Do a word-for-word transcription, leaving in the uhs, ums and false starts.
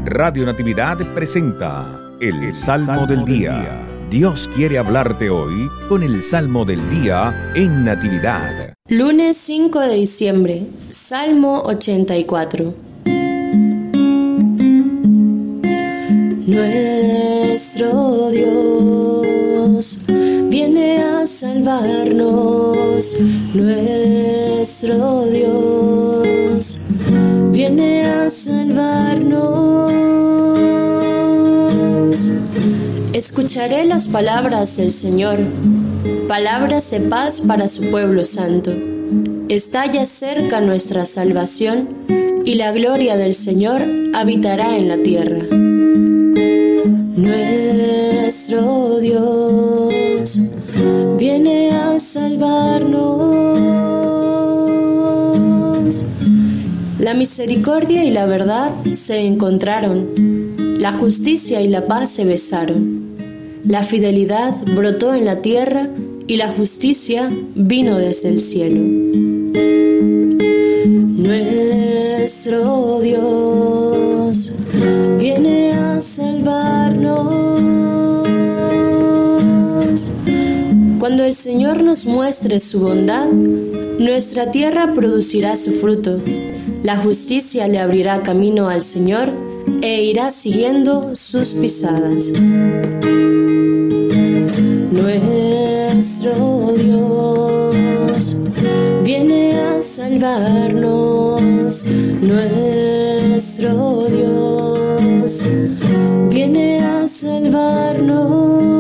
Radio Natividad presenta el Salmo del Día. Dios quiere hablarte hoy con el Salmo del Día en Natividad. Lunes cinco de diciembre, Salmo ochenta y cuatro. Nuestro Dios viene a salvarnos. Nuestro Dios viene a salvarnos. Escucharé las palabras del Señor, palabras de paz para su pueblo santo. Está ya cerca nuestra salvación, y la gloria del Señor habitará en la tierra. Nuestro Dios viene a salvarnos. La misericordia y la verdad se encontraron, la justicia y la paz se besaron. La fidelidad brotó en la tierra y la justicia vino desde el cielo. Nuestro Dios viene a salvarnos. Cuando el Señor nos muestre su bondad, nuestra tierra producirá su fruto. La justicia le abrirá camino al Señor e irá siguiendo sus pisadas. Nuestro Dios viene a salvarnos. Nuestro Dios viene a salvarnos.